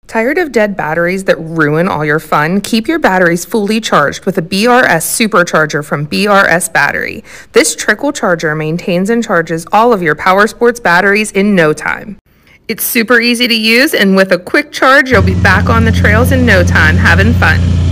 Tired of dead batteries that ruin all your fun? Keep your batteries fully charged with a BRS supercharger from BRS Battery. This Trickle charger maintains and charges all of your power sports batteries in no time. It's super easy to use, and with a quick charge, you'll be back on the trails in no time having fun.